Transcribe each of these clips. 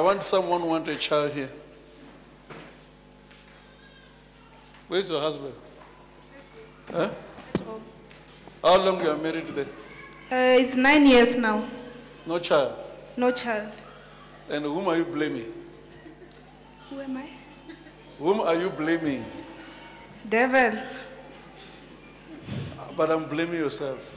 want someone who wants a child here. Where's your husband? Huh? How long you are married there? It's 9 years now. No child? No child. And whom are you blaming? Who am I? Whom are you blaming? Devil. But I'm blaming yourself.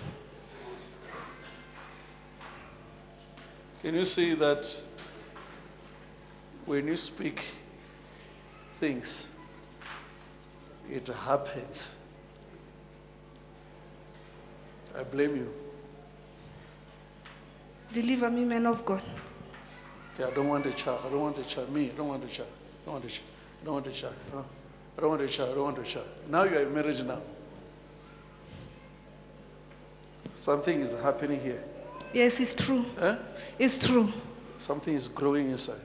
Can you see that when you speak things, it happens? I blame you. Deliver me, man of God. Okay, I don't want a child. I don't want a child. Me, I don't want a child. I don't want a child. I don't want a child. No. I don't want a child. I don't want a child. Now you are in marriage now. Something is happening here. Yes, it's true. Eh? It's true. Something is growing inside.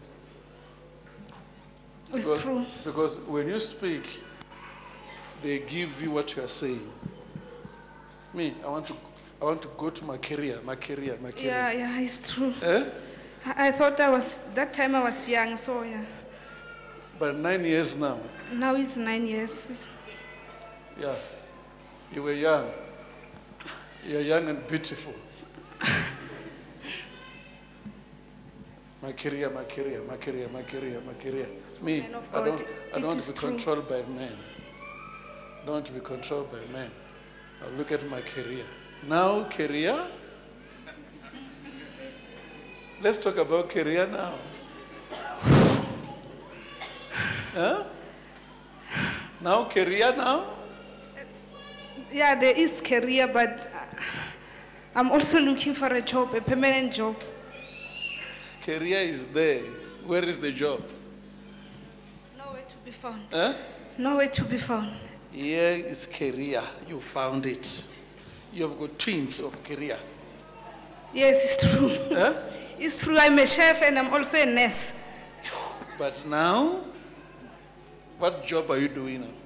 It's true. Because when you speak, they give you what you are saying. Me, I want to go to my career. Yeah, it's true. Eh? I thought that time I was young, so yeah. But 9 years now. Now it's 9 years. Yeah. You were young. You're young and beautiful. My career. Me, I don't want to be controlled by men. I don't want to be controlled by men. I look at my career. Now, career? Let's talk about career now. Huh? Now, career now? Yeah, there is career, but I'm also looking for a job, a permanent job. Career is there. Where is the job? Nowhere to be found. Huh? Nowhere to be found. Here is career. You found it. You have got twins of career. Yes, it's true. Huh? It's true. I'm a chef and I'm also a nurse. But now, what job are you doing now?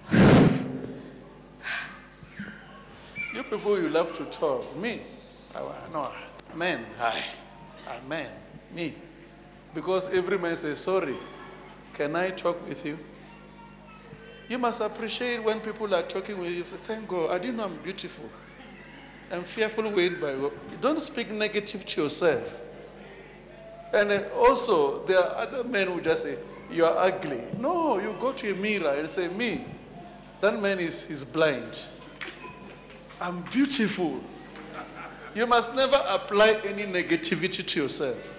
You people, you love to talk. Me, no, man, man, me. Because every man says, sorry, can I talk with you? You must appreciate when people are talking with you. Say, thank God, I didn't know I'm beautiful. I'm fearfully made by God. Don't speak negative to yourself. And then also, there are other men who just say, you are ugly. No, you go to a mirror and say, me, that man is blind. I'm beautiful. You must never apply any negativity to yourself.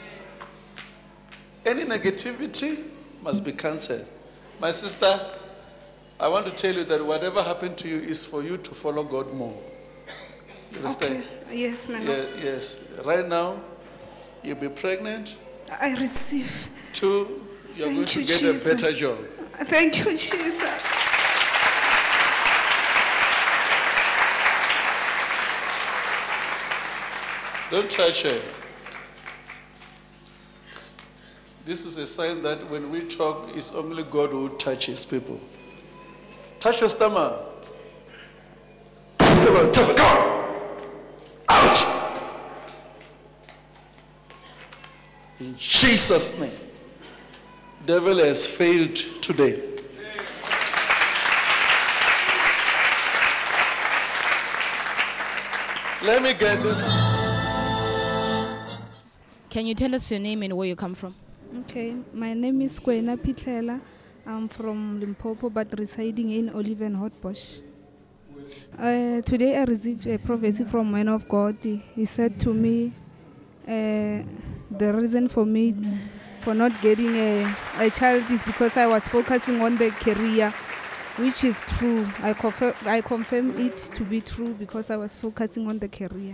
Any negativity must be cancelled. My sister, I want to tell you that whatever happened to you is for you to follow God more. You understand? Okay. Yes, ma'am. Yes. Right now, you'll be pregnant. I receive. 2, you're going to get a better job. Thank you, Jesus. Don't touch her. This is a sign that when we talk, it's only God who touches people. Touch your stomach. Come on. Ouch! In Jesus' name. Devil has failed today. Let me get this. Can you tell us your name and where you come from? Okay, my name is Kwena Pitlela. I'm from Limpopo but residing in Olive and Hotbush. Today I received a prophecy from man of God. He said to me, the reason for me for not getting a child is because I was focusing on the career, which is true. I confirm it to be true because I was focusing on the career.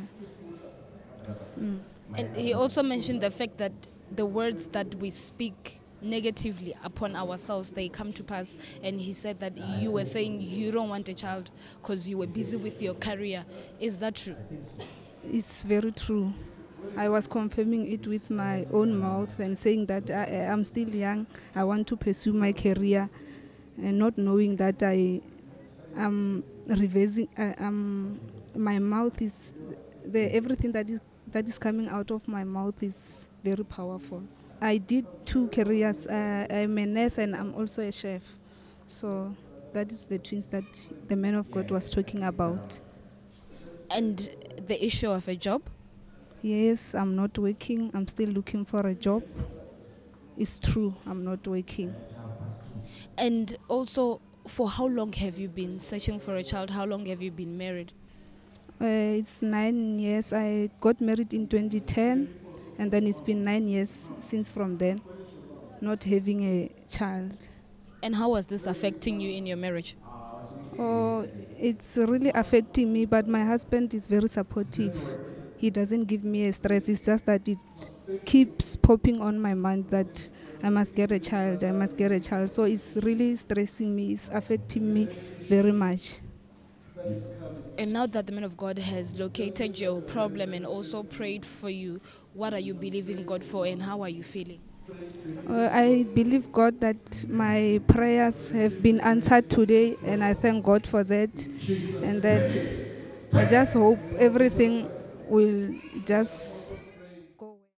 And he also mentioned the fact that the words that we speak negatively upon ourselves, they come to pass. And he said that you were saying you don't want a child because you were busy with your career. Is that true? It's very true. I was confirming it with my own mouth and saying that I'm still young. I want to pursue my career, and not knowing that I am reversing. My mouth is everything that is coming out of my mouth is very powerful. I did 2 careers. I'm a nurse and I'm also a chef. So that is the twins that the man of God was talking about. And the issue of a job? Yes, I'm not working. I'm still looking for a job. It's true, I'm not working. And also, for how long have you been searching for a child? How long have you been married? It's 9 years. I got married in 2010, and then it's been 9 years since from then, not having a child. And how was this affecting you in your marriage? Oh, it's really affecting me, but my husband is very supportive. He doesn't give me a stress. It's just that it keeps popping on my mind that I must get a child, I must get a child. So it's really stressing me. It's affecting me very much. And now that the man of God has located your problem and also prayed for you, what are you believing God for and how are you feeling? I believe God that my prayers have been answered today, and I thank God for that. And that I just hope everything will just